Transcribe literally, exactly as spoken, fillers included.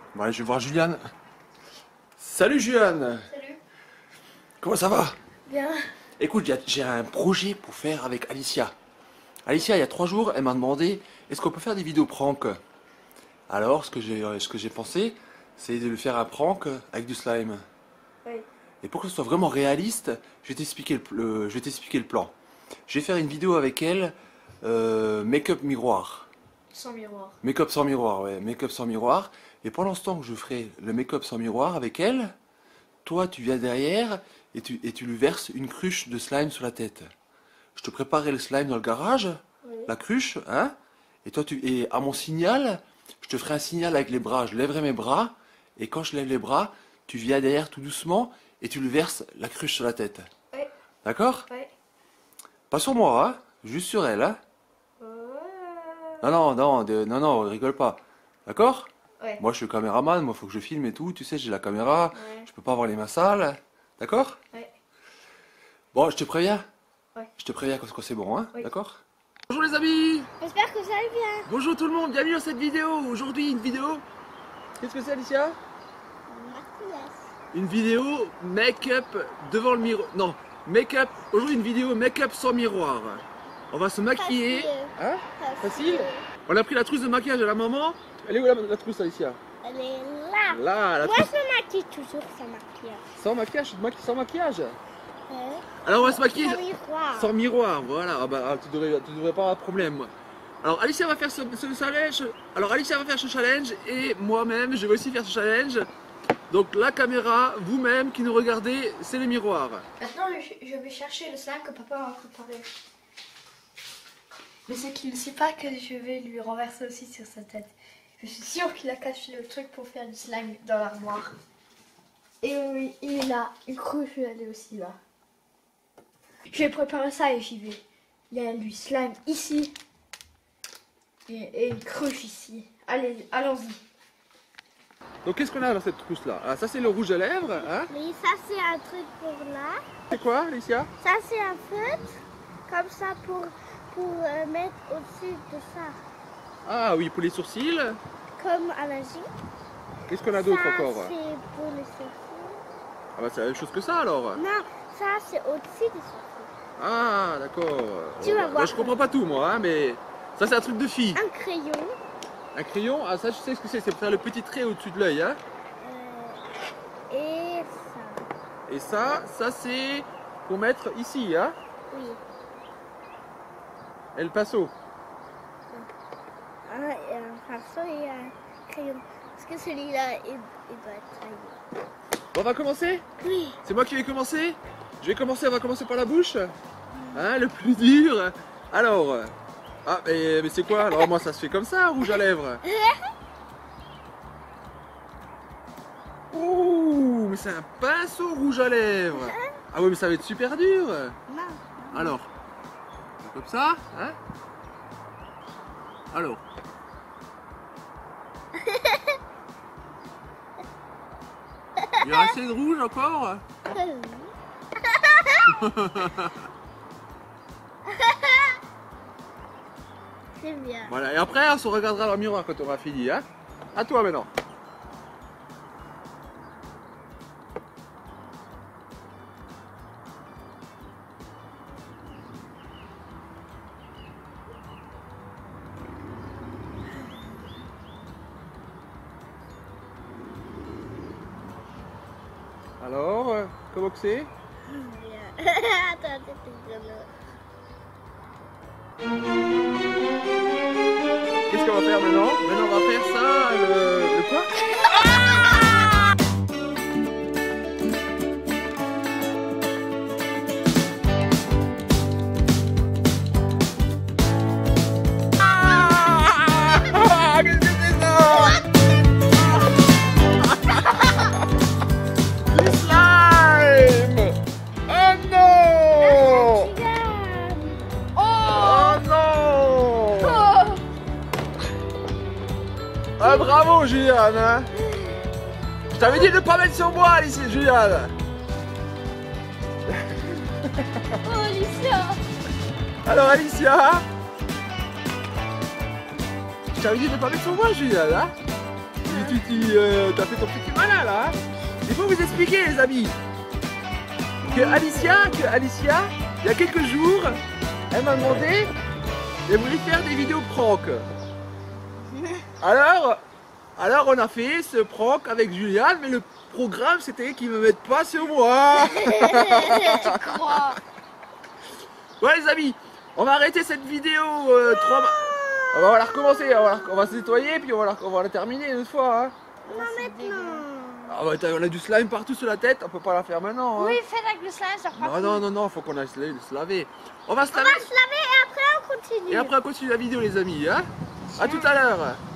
Bon, allez, je vais voir Juliane. Salut Juliane. Salut. Comment ça va? Bien. Écoute, j'ai un projet pour faire avec Alicia. Alicia, il y a trois jours, elle m'a demandé est-ce qu'on peut faire des vidéos prank. Alors, ce que j'ai ce que j'ai pensé, c'est de lui faire un prank avec du slime. Oui. Et pour que ce soit vraiment réaliste, je vais t'expliquer le, le, je vais t'expliquer le plan. Je vais faire une vidéo avec elle, euh, make-up miroir. Sans miroir. Make-up sans miroir, ouais, make-up sans miroir. Et pendant ce temps que je ferai le make-up sans miroir avec elle, toi tu viens derrière et tu, et tu lui verses une cruche de slime sur la tête. Je te préparerai le slime dans le garage, Oui. la cruche, hein. Et toi tu, et à mon signal, je te ferai un signal avec les bras, je lèverai mes bras, et quand je lève les bras, tu viens derrière tout doucement et tu lui verses la cruche sur la tête. Oui. D'accord? Oui. Pas sur moi, hein, juste sur elle, hein. Ouais. Non, non, non, de, non, non, rigole pas. D'accord? Ouais. Moi, je suis caméraman, moi, faut que je filme et tout. Tu sais, j'ai la caméra, Ouais. je peux pas avoir les mains sales. D'accord? Ouais. Bon, je te préviens. Ouais. Je te préviens quand quand c'est bon, hein? Oui. D'accord? Bonjour les amis! J'espère que ça va bien. Bonjour tout le monde, bienvenue dans cette vidéo. Aujourd'hui, une vidéo. Qu'est-ce que c'est, Alicia? Une vidéo make-up devant le miroir. Non, make-up. Aujourd'hui, une vidéo make-up sans miroir. On va se maquiller. Facile. Hein? Facile? On a pris la trousse de maquillage à la maman. Elle est où la, la trousse, Alicia? Elle est là. Là, la Moi, trousse. je me maquille toujours sans maquillage. Sans maquillage, tu te maquilles sans maquillage. Ouais. Alors on va se maquiller Sans miroir. sans miroir, voilà. Ah bah, tu devrais, tu devrais pas avoir de problème. Moi. Alors Alicia va faire ce, ce challenge. Alors Alicia va faire ce challenge et moi-même je vais aussi faire ce challenge. Donc la caméra, vous-même qui nous regardez, c'est le miroir. Maintenant, je je vais chercher le slime que papa m'a préparé. Mais c'est qu'il ne sait pas que je vais lui renverser aussi sur sa tête. Je suis sûre qu'il a caché le truc pour faire du slime dans l'armoire. Et oui, il est là. Une cruche, elle est aussi là. Je vais préparer ça et j'y vais. Il y a du slime ici. Et, et une cruche ici. Allez, allons-y. Donc qu'est-ce qu'on a dans cette trousse là? Ah, ça c'est le rouge à lèvres, hein? Oui, ça c'est un truc pour là. C'est quoi, Alicia? Ça c'est un feutre, comme ça pour, pour euh, mettre au-dessus de ça. Ah oui, pour les sourcils. Comme à la gym. Qu'est-ce qu'on a d'autre Ça, encore? c'est pour les sourcils. Ah bah c'est la même chose que ça alors. Non, ça c'est au-dessus des sourcils. Ah d'accord. Tu vas Bah, voir. je comprends pas tout moi, hein, mais ça c'est un truc de fille. Un crayon. Un crayon, ah ça je sais ce que c'est, c'est pour faire le petit trait au-dessus de l'œil, hein. Euh, et ça. Et ça, ça c'est pour mettre ici, hein. Oui. El Paso. Un, un pinceau et un crayon. Parce que celui-là, il, il doit être taillé. Bon, on va commencer? Oui. C'est moi qui vais commencer? Je vais commencer, on va commencer par la bouche. Hein, le plus dur. Alors, ah mais, mais c'est quoi? Alors moi ça se fait comme ça, rouge à lèvres. Ouh, mais c'est un pinceau rouge à lèvres. Ah oui, mais ça va être super dur. Non. Alors, comme ça, hein? Alors. Il y a assez de rouge encore? C'est bien. Voilà, et après on se regardera dans le miroir quand on aura fini, hein? À toi maintenant. Alors, euh, comment que c'est? Attends, c'est rigolo. Qu'est-ce qu'on va faire maintenant? Maintenant on va faire ça, le, le quoi? Ah! Qu'est-ce que c'est ça? Du slime! Oh non! Oh non! Ah bravo Juliane, hein. Je t'avais dit de ne pas mettre sur moi ici Juliane. Oh, Alicia. Alors Alicia, je t'avais dit de ne pas mettre sur moi Juliane, hein. petit, euh, t'as fait ton petit malin là. Hein. Il faut vous expliquer les amis. Que Alicia, que Alicia, il y a quelques jours, elle m'a demandé, elle voulait faire des vidéos prank. Alors, alors on a fait ce prank avec Juliane, mais le programme c'était qu'ils me mettent pas sur moi. Tu crois? Ouais les amis, on va arrêter cette vidéo euh, trois... On va la recommencer, on va, la... on va se nettoyer puis on va la, on va la terminer une fois. Hein. Non, maintenant. Ah bah, on a du slime partout sur la tête, on peut pas la faire maintenant. Hein. Oui, faites avec le slime, ça fera Non, plus. non, non, non, faut qu'on aille se se laver. On va se On laver va se laver et après on continue. et après on continue la vidéo les amis. Hein. A tout à l'heure.